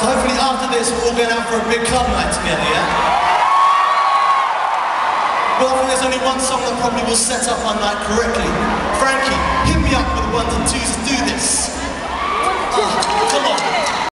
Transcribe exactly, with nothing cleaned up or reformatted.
So hopefully after this we're all going out for a big club night together, yeah? Well, I think there's only one song that probably will set up our night correctly. Frankie, hit me up with